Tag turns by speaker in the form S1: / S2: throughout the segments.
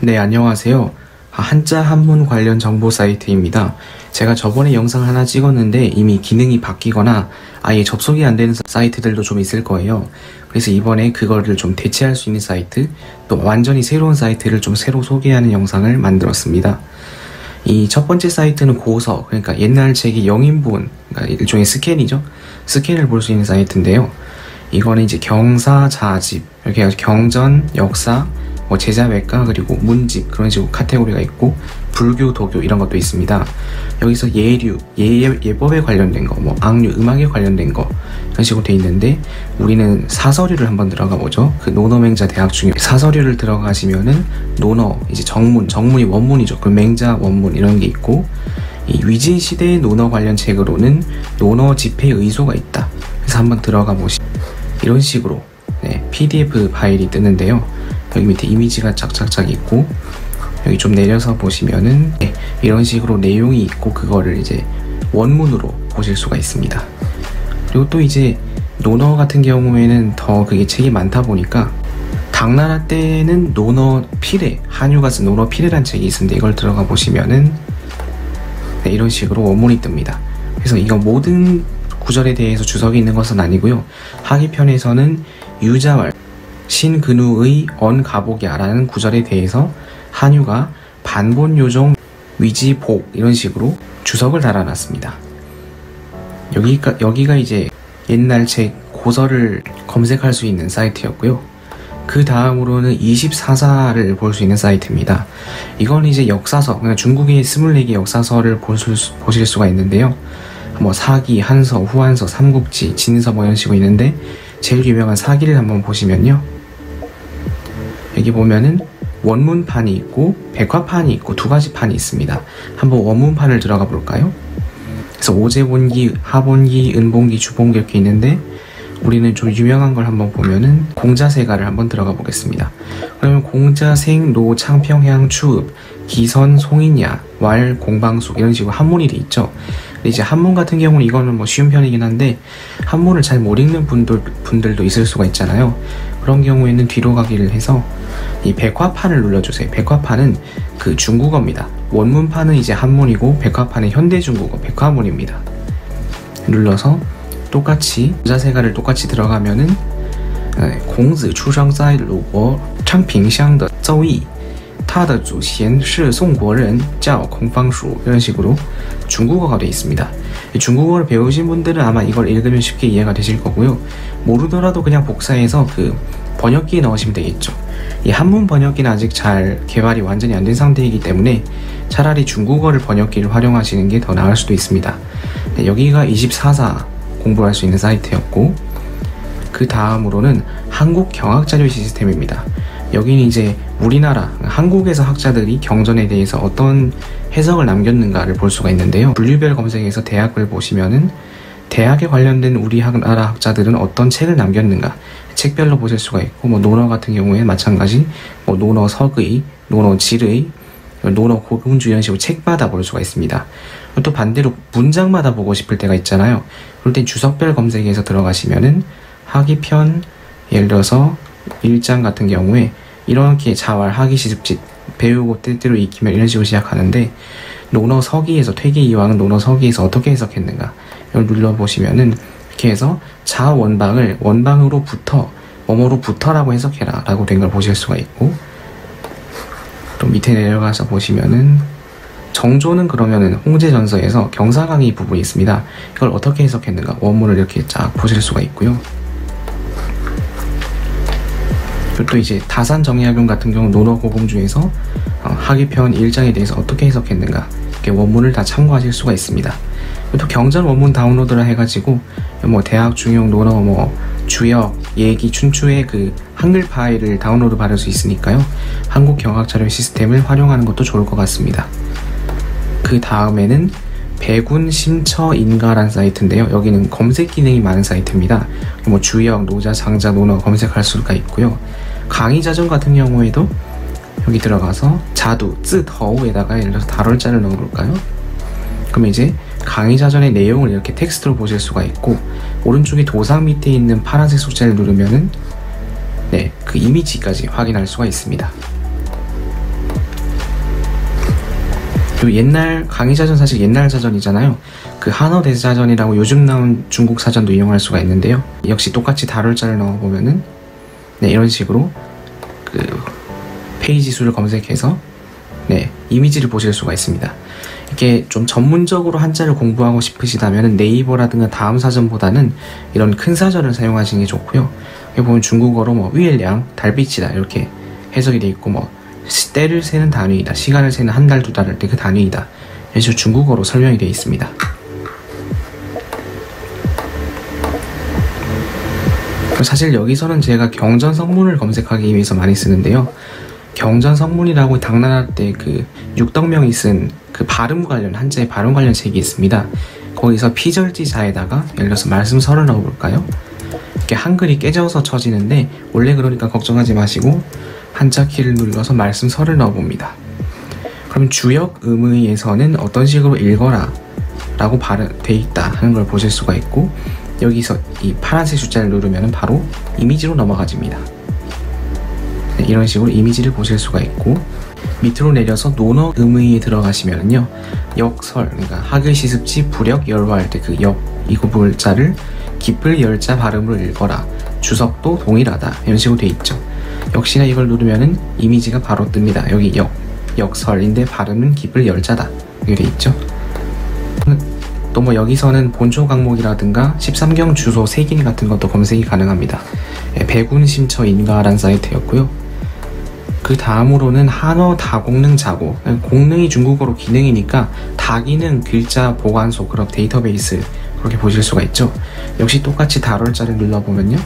S1: 네, 안녕하세요. 한자 한문 관련 정보 사이트입니다. 제가 저번에 영상 하나 찍었는데 이미 기능이 바뀌거나 아예 접속이 안 되는 사이트들도 좀 있을 거예요. 그래서 이번에 그거를 좀 대체할 수 있는 사이트, 또 완전히 새로운 사이트를 좀 새로 소개하는 영상을 만들었습니다. 이 첫 번째 사이트는 고서, 그러니까 옛날 책이 영인본, 그러니까 일종의 스캔이죠. 스캔을 볼 수 있는 사이트인데요. 이거는 이제 경사, 자집, 이렇게 해서 경전, 역사, 제자외과, 그리고 문집, 그런 식으로 카테고리가 있고, 불교, 도교 이런 것도 있습니다. 여기서 예류, 예법에 관련된 거, 악류, 음악에 관련된 거 이런 식으로 돼 있는데, 우리는 사서류를 한번 들어가 보죠. 그 논어맹자 대학 중에 사서류를 들어가시면은 논어, 이제 정문이 원문이죠. 그 맹자 원문 이런 게 있고, 이 위진 시대의 논어 관련 책으로는 논어 집회 의소가 있다. 그래서 한번 들어가 보시면 이런 식으로 PDF 파일이 뜨는데요. 여기 밑에 이미지가 짝짝짝 있고, 여기 좀 내려서 보시면은 이런 식으로 내용이 있고, 그거를 이제 원문으로 보실 수가 있습니다. 그리고 또 이제 논어 같은 경우에는 더 그게 책이 많다 보니까 당나라 때는 논어 필해, 한유가 쓴 논어 필해란 책이 있는데 이걸 들어가 보시면은 이런 식으로 원문이 뜹니다. 그래서 이거 모든 구절에 대해서 주석이 있는 것은 아니고요. 하기편에서는 유자왈 신근우의 언가복야라는 구절에 대해서 한유가 반본요정 위지복 이런 식으로 주석을 달아놨습니다. 여기가 이제 옛날 책 고서를 검색할 수 있는 사이트였고요. 그 다음으로는 24사를 볼 수 있는 사이트입니다. 이건 이제 역사서, 그러니까 중국의 24개 역사서를 보실 수가 있는데요. 사기, 한서, 후한서, 삼국지, 진서 이런 식으로 있는데, 제일 유명한 사기를 한번 보시면요. 여기 보면은 원문판이 있고 백화판이 있고 두 가지 판이 있습니다. 한번 원문판을 들어가 볼까요? 그래서 오제본기, 하본기, 은본기, 주본기 이렇게 있는데, 우리는 좀 유명한 걸 한번 보면은 공자세가를 한번 들어가 보겠습니다. 그러면 공자생, 노, 창평향, 추읍, 기선, 송인야, 왈, 공방숙 이런 식으로 한문이 돼 있죠. 근데 이제 한문 같은 경우는 이거는 쉬운 편이긴 한데, 한문을 잘 못 읽는 분들도 있을 수가 있잖아요. 그런 경우에는 뒤로 가기를 해서 이 백화판을 눌러주세요. 백화판은 그 중국어입니다. 원문판은 이제 한문이고, 백화판은 현대중국어, 백화문입니다. 눌러서 똑같이 공자세가를 똑같이 들어가면은 공子出生在鲁国昌平乡的邹邑，他的祖先是宋国人，叫孔方叔 이런 식으로 중국어가 되어 있습니다. 중국어를 배우신 분들은 아마 이걸 읽으면 쉽게 이해가 되실 거고요. 모르더라도 그냥 복사해서 그 번역기에 넣으시면 되겠죠. 이 한문 번역기는 아직 잘 개발이 완전히 안 된 상태이기 때문에 차라리 중국어를 번역기를 활용하시는 게 더 나을 수도 있습니다. 여기가 24사 공부할 수 있는 사이트였고, 그 다음으로는 한국 경학자료 시스템입니다. 여기는 이제 우리나라, 한국에서 학자들이 경전에 대해서 어떤 해석을 남겼는가를 볼 수가 있는데요. 분류별 검색에서 대학을 보시면은 대학에 관련된 우리나라 학자들은 어떤 책을 남겼는가 책별로 보실 수가 있고, 논어 같은 경우에 마찬가지 논어 석의, 논어 질의, 논어 고금주 이런 식으로 책마다 볼 수가 있습니다. 또 반대로 문장마다 보고 싶을 때가 있잖아요. 그럴 땐 주석별 검색에서 들어가시면은 하기편, 예를 들어서 1장 같은 경우에 이렇게 자왈, 하기, 시습짓, 배우고 때때로 익히면 이런 식으로 시작하는데, 논어 서기에서 퇴계 이황은 논어 서기에서 어떻게 해석했는가 이걸 눌러보시면은 이렇게 해서 자원방을 원방으로부터 뭐뭐로부터라고 해석해라 라고 된 걸 보실 수가 있고, 또 밑에 내려가서 보시면은 정조는 그러면은 홍제전서에서 경사강의 부분이 있습니다. 이걸 어떻게 해석했는가 원문을 이렇게 쫙 보실 수가 있고요. 그리고 또 이제 다산정약용 같은 경우 논어고금주에서 하기편 1장에 대해서 어떻게 해석했는가 이렇게 원문을 다 참고하실 수가 있습니다. 그리고 또 경전 원문 다운로드를 해가지고 대학 중용 논어 주역, 예기, 춘추의 그 한글 파일을 다운로드 받을 수 있으니까요. 한국 경학자료 시스템을 활용하는 것도 좋을 것 같습니다. 그 다음에는 백운 심처인가란 사이트인데요. 여기는 검색 기능이 많은 사이트입니다. 주역, 노자, 장자, 논어 검색할 수가 있고요. 강의자전 같은 경우에도 여기 들어가서 자두, 쯔더우에다가 예를 들어서 다럴자를 넣어볼까요? 그럼 이제 강의자전의 내용을 이렇게 텍스트로 보실 수가 있고, 오른쪽에 도상 밑에 있는 파란색 숫자를 누르면은 그 이미지까지 확인할 수가 있습니다. 그리고 옛날 강의사전 사실 옛날 사전이잖아요. 그 한어 대사전이라고 요즘 나온 중국 사전도 이용할 수가 있는데요. 역시 똑같이 다룰자를 넣어보면은 네, 이런 식으로 그 페이지 수를 검색해서 네, 이미지를 보실 수가 있습니다. 이렇게 좀 전문적으로 한자를 공부하고 싶으시다면 네이버라든가 다음 사전보다는 이런 큰 사전을 사용하시는 게 좋고요. 여기 보면 중국어로 뭐 위엘량, 달빛이다 이렇게 해석이 돼 있고 뭐 때를 세는 단위이다, 시간을 세는 한 달, 두 달 할 때 그 단위이다 이런 식으로 중국어로 설명이 되어 있습니다. 사실 여기서는 제가 경전 성문을 검색하기 위해서 많이 쓰는데요. 경전 성문이라고 당나라 때 그 육덕명이 쓴 그 발음 관련 한자의 발음 관련 책이 있습니다. 거기서 피절지자에다가 예를 들어서 말씀서를 넣어볼까요? 이렇게 한글이 깨져서 쳐지는데 원래 그러니까 걱정하지 마시고 한자 키를 눌러서 말씀서를 넣어봅니다. 그럼 주역 음의에서는 어떤 식으로 읽어라 라고 돼 있다 하는 걸 보실 수가 있고, 여기서 이 파란색 숫자를 누르면 바로 이미지로 넘어가집니다. 네, 이런 식으로 이미지를 보실 수가 있고, 밑으로 내려서 논어 음의에 들어가시면요 역설, 그러니까 하글 시습지 부력 열화할 때 그 역 이거 글자를 기쁠 열자 발음으로 읽어라, 주석도 동일하다 이런 식으로 돼 있죠. 역시나 이걸 누르면은 이미지가 바로 뜹니다. 여기 역설인데 발음은 기쁠 열자다 이렇게 돼 있죠. 또 뭐 여기서는 본초 강목이라든가 13경 주소 색인 같은 것도 검색이 가능합니다. 백운심처인가라는 사이트였고요. 그 다음으로는 한어 다공능 자고, 공능이 중국어로 기능이니까 다기능 글자 보관소 그런 데이터베이스 그렇게 보실 수가 있죠. 역시 똑같이 다룰자를 눌러보면요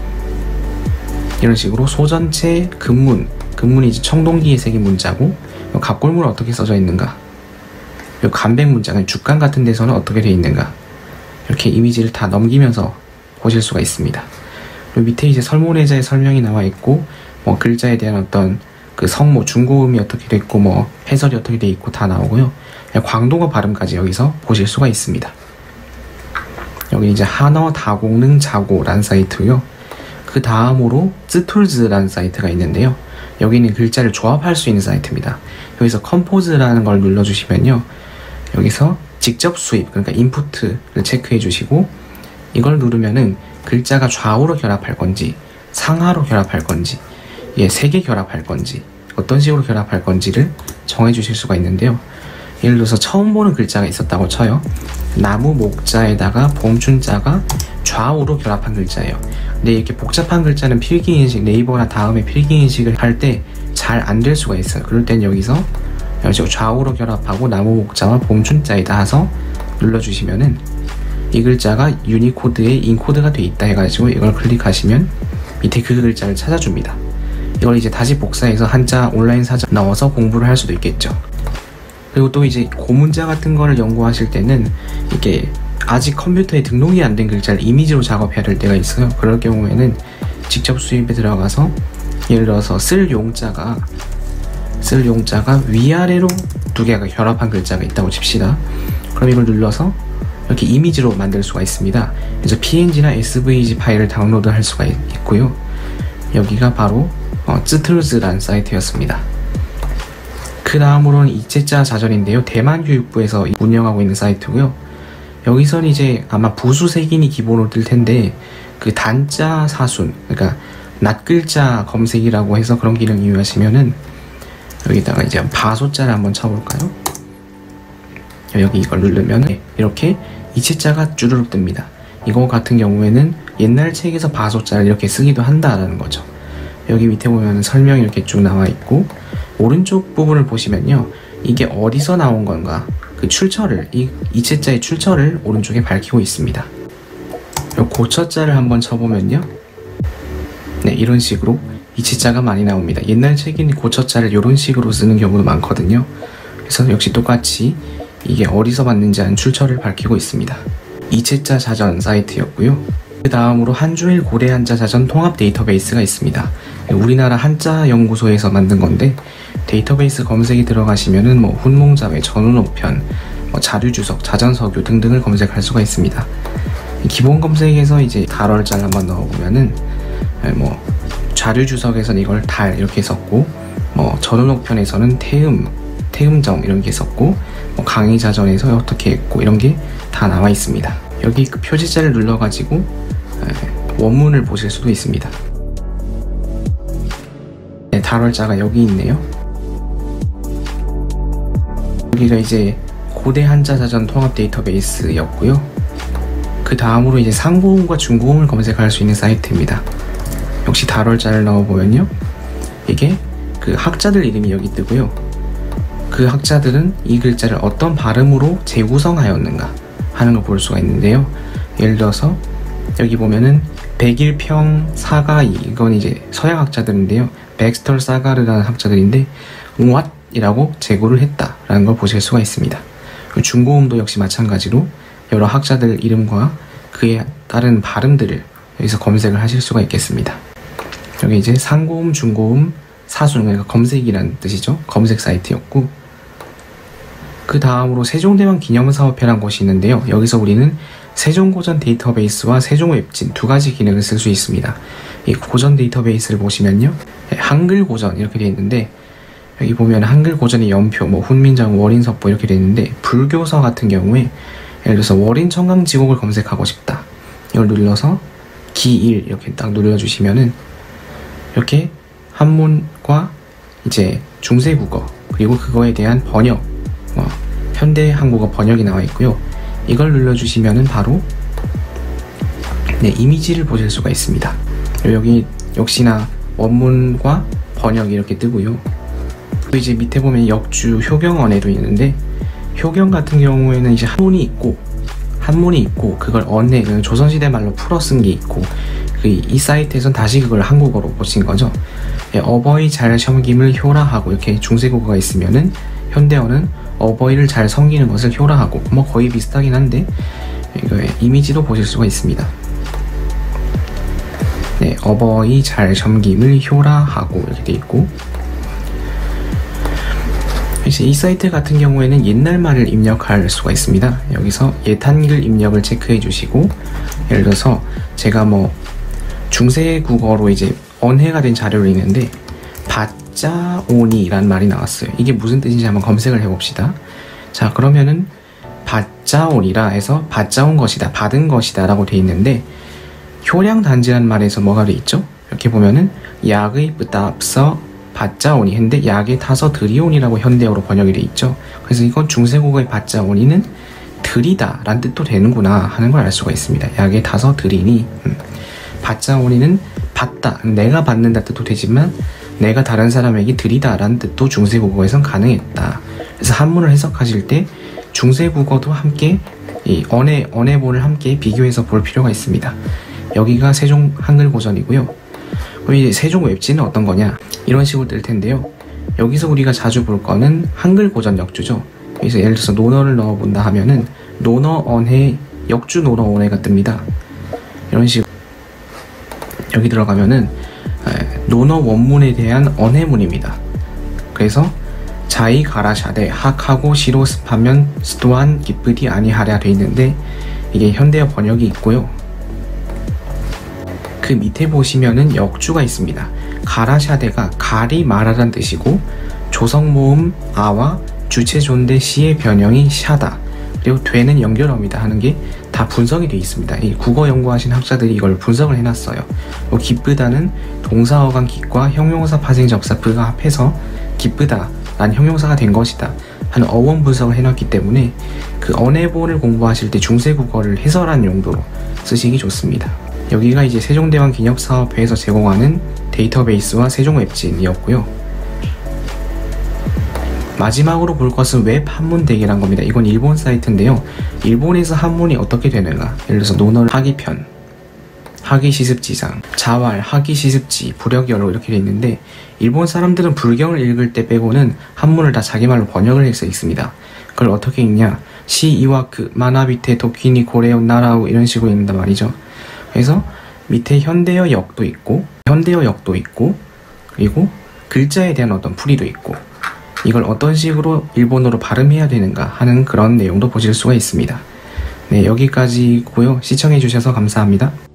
S1: 이런 식으로 소전체 근문이 이제 청동기에 새긴 문자고, 갑골문은 어떻게 써져 있는가, 간백 문자, 죽간 같은 데서는 어떻게 되어 있는가, 이렇게 이미지를 다 넘기면서 보실 수가 있습니다. 그리고 밑에 이제 설문해자의 설명이 나와 있고, 뭐 글자에 대한 어떤 그 성모 중고음이 어떻게 돼 있고 뭐 해설이 어떻게 돼 있고 다 나오고요. 광동어 발음까지 여기서 보실 수가 있습니다. 여기 이제 한어 다공능 자고라는 사이트고요. 그 다음으로 쯔툴즈라는 사이트가 있는데요. 여기는 글자를 조합할 수 있는 사이트입니다. 여기서 컴포즈라는 걸 눌러주시면요 여기서 직접 수입, 그러니까 인풋을 체크해 주시고, 이걸 누르면은 글자가 좌우로 결합할 건지 상하로 결합할 건지, 세개 결합할 건지 어떤 식으로 결합할 건지를 정해 주실 수가 있는데요. 예를 들어서 처음 보는 글자가 있었다고 쳐요. 나무 목자에다가 봄춘자가 좌우로 결합한 글자예요. 근데 이렇게 복잡한 글자는 필기인식, 네이버나 다음에 필기인식을 할 때 잘 안 될 수가 있어요. 그럴 땐 여기서 좌우로 결합하고 나무 목자와 봄춘자에다 해서 눌러주시면은 이 글자가 유니코드에 인코드가 돼 있다 해가지고 이걸 클릭하시면 밑에 그 글자를 찾아줍니다. 이걸 이제 다시 복사해서 한자 온라인 사전 넣어서 공부를 할 수도 있겠죠. 그리고 또 이제 고문자 같은 거를 연구하실 때는 이게 아직 컴퓨터에 등록이 안 된 글자를 이미지로 작업해야 될 때가 있어요. 그럴 경우에는 직접 수입에 들어가서 예를 들어서 쓸 용자가 위아래로 두 개가 결합한 글자가 있다고 칩시다. 그럼 이걸 눌러서 이렇게 이미지로 만들 수가 있습니다. 그래서 png나 svg 파일을 다운로드 할 수가 있고요. 여기가 바로 쯔툴즈라는 사이트였습니다. 그 다음으로는 이체자 자전인데요. 대만 교육부에서 운영하고 있는 사이트고요. 여기서는 이제 아마 부수색인이 기본으로 뜰 텐데 그 단자 사순, 그러니까 낱글자 검색이라고 해서 그런 기능 이용하시면은 여기다가 이제 바소자를 한번 쳐볼까요? 여기 이걸 누르면 이렇게 이체자가 쭈르륵 뜹니다. 이거 같은 경우에는 옛날 책에서 바소자를 이렇게 쓰기도 한다라는 거죠. 여기 밑에 보면 설명이 이렇게 쭉 나와 있고, 오른쪽 부분을 보시면요 이게 어디서 나온 건가, 그 출처를, 이체자의 출처를 오른쪽에 밝히고 있습니다. 고처자를 한번 쳐보면요 네, 이런 식으로 이체자가 많이 나옵니다. 옛날 책인 고처자를 이런 식으로 쓰는 경우도 많거든요. 그래서 역시 똑같이 이게 어디서 봤는지 하는 출처를 밝히고 있습니다. 이체자 자전 사이트였고요. 그 다음으로 한주일 고대 한자 자전 통합 데이터베이스가 있습니다. 우리나라 한자 연구소에서 만든 건데, 데이터베이스 검색이 들어가시면은 뭐 훈몽자회, 전운옥편, 자료주석, 자전서교 등등을 검색할 수가 있습니다. 기본 검색에서 이제 달월자를 한번 넣어보면은 자료주석에서는 이걸 달 이렇게 썼고, 전운옥편에서는 태음, 태음정 이런 게 있었고, 뭐 강의자전에서 어떻게 했고 이런 게 다 나와 있습니다. 여기 그 표지자를 눌러가지고 원문을 보실 수도 있습니다. 네, 단월자가 여기 있네요. 여기가 이제 고대 한자 사전 통합 데이터베이스였고요. 그 다음으로 이제 상고음과 중고음을 검색할 수 있는 사이트입니다. 역시 단월자를 넣어보면요, 이게 그 학자들 이름이 여기 뜨고요. 그 학자들은 이 글자를 어떤 발음으로 재구성하였는가 하는 걸 볼 수가 있는데요. 예를 들어서 여기 보면은 백일평 사가이, 이건 이제 서양 학자들인데요. 백스터 사가르라는 학자들인데 옹왓이라고 제고를 했다라는 걸 보실 수가 있습니다. 중고음도 역시 마찬가지로 여러 학자들 이름과 그에 따른 발음들을 여기서 검색을 하실 수가 있겠습니다. 여기 이제 상고음, 중고음, 사순, 그러니까 검색이라는 뜻이죠. 검색 사이트였고, 그 다음으로 세종대왕 기념사업회라는 곳이 있는데요. 여기서 우리는 세종고전 데이터베이스와 세종웹진 두 가지 기능을 쓸 수 있습니다. 이 고전 데이터베이스를 보시면요, 한글 고전 이렇게 되어 있는데, 여기 보면 한글 고전의 연표, 뭐 훈민정, 월인석보 이렇게 되어 있는데, 불교서 같은 경우에 예를 들어서 월인청강지곡을 검색하고 싶다, 이걸 눌러서 기1 이렇게 딱 눌러주시면은 이렇게 한문과 이제 중세국어 그리고 그거에 대한 번역, 현대 한국어 번역이 나와 있고요. 이걸 눌러주시면은 바로 이미지를 보실 수가 있습니다. 여기 역시나 원문과 번역이 이렇게 뜨고요. 또 이제 밑에 보면 역주 효경언에도 있는데, 효경 같은 경우에는 이제 한문이 있고 그걸 언해, 조선시대 말로 풀어 쓴 게 있고, 이 사이트에선 다시 그걸 한국어로 보신 거죠. 어버이 잘 섬김을 효라하고 이렇게 중세국어가 있으면은 현대어는 어버이를 잘 섬기는 것을 효라하고, 뭐 거의 비슷하긴 한데 이거의 이미지도 보실 수가 있습니다. 네, 어버이 잘 섬김을 효라하고 이렇게 돼 있고, 이제 이 사이트 같은 경우에는 옛날 말을 입력할 수가 있습니다. 여기서 옛 한글 입력을 체크해 주시고, 예를 들어서 제가 뭐 중세국어로 이제 언해가 된 자료를 읽는데 밭자오니라는 말이 나왔어요. 이게 무슨 뜻인지 한번 검색을 해봅시다. 자, 그러면은 밭자오니라 해서 받자온 것이다, 받은 것이다 라고 돼 있는데, 효량단지라는 말에서 뭐가 돼 있죠? 이렇게 보면은 약의 뿌다 앞서 받자오니 했는데 약에 타서 들이오니라고 현대어로 번역이 돼 있죠. 그래서 이건 중세국어의 받자오니는 들이다 라는 뜻도 되는구나 하는 걸 알 수가 있습니다. 약에 타서 들이니, 받자오니는 받다, 내가 받는다 뜻도 되지만 내가 다른 사람에게 드리다 라는 뜻도 중세국어에선 가능했다. 그래서 한문을 해석하실 때 중세국어도 함께 이 언해본을 함께 비교해서 볼 필요가 있습니다. 여기가 세종 한글 고전이고요. 그럼 이제 세종 웹진은 어떤 거냐, 이런 식으로 뜰 텐데요. 여기서 우리가 자주 볼 거는 한글 고전 역주죠. 그래서 예를 들어서 논어를 넣어본다 하면은 논어 언해, 역주 논어 언해가 뜹니다. 이런 식으로 여기 들어가면은 논어 원문에 대한 언해문입니다. 그래서 자이 가라샤데 학하고 시로 습하면 또한 기쁘디 아니하랴 돼 있는데, 이게 현대어 번역이 있고요. 그 밑에 보시면은 역주가 있습니다. 가라샤데가 갈이 말하란 뜻이고, 조성모음 아와 주체존대 시의 변형이 샤다, 그리고 되는 연결어입니다 하는 게 다 분석이 되어 있습니다. 이 국어 연구하신 학자들이 이걸 분석을 해놨어요. 기쁘다는 동사어간 기과 형용사 파생 접사 부가 합해서 기쁘다 라는 형용사가 된 것이다 하는 어원 분석을 해놨기 때문에 그 언해본을 공부하실 때 중세국어를 해설하는 용도로 쓰시기 좋습니다. 여기가 이제 세종대왕 기념사업회에서 제공하는 데이터베이스와 세종웹진이었고요. 마지막으로 볼 것은 웹 한문 대계란 겁니다. 이건 일본 사이트인데요. 일본에서 한문이 어떻게 되는가, 예를 들어서 논어를 하기편, 하기시습지상, 자왈, 하기시습지, 불역여로 이렇게 돼 있는데, 일본 사람들은 불경을 읽을 때 빼고는 한문을 다 자기 말로 번역을 해서 읽습니다. 그걸 어떻게 읽냐, 시 이와크 마나비테 도키니 고레오 나라우 이런 식으로 읽는단 말이죠. 그래서 밑에 현대어 역도 있고 그리고 글자에 대한 어떤 풀이도 있고, 이걸 어떤 식으로 일본어로 발음해야 되는가 하는 그런 내용도 보실 수가 있습니다. 네, 여기까지고요. 시청해주셔서 감사합니다.